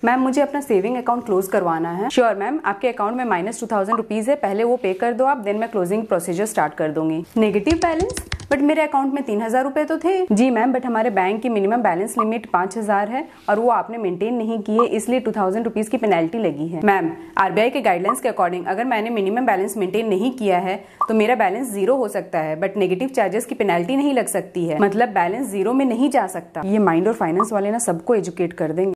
Ma'am मुझे अपना saving account close करवाना है। श्योर मैम, आपके अकाउंट में -2000 रुपीज है, पहले वो पे कर दो आप, देन मैं क्लोजिंग प्रोसीजर स्टार्ट कर दूंगी। Negative balance? बट मेरे अकाउंट में 3000 रुपए तो थे। जी मैम, बट हमारे बैंक की मिनिमम बैलेंस लिमिट 5000 है और वो आपने मेंटेन नहीं की है, इसलिए 2000 रुपीज की पेनल्टी लगी है। मैम, आरबीआई के गाइडलाइंस के अकॉर्डिंग अगर मैंने मिनिमम बैलेंस मेंटेन नहीं किया है तो मेरा बैलेंस 0 हो सकता है, बट नेगेटिव चार्जेस की पेनल्टी नहीं लग सकती है, मतलब बैलेंस 0 में नहीं जा सकता। ये माइंड और फाइनेंस वाले ना सबको एजुकेट कर देंगे।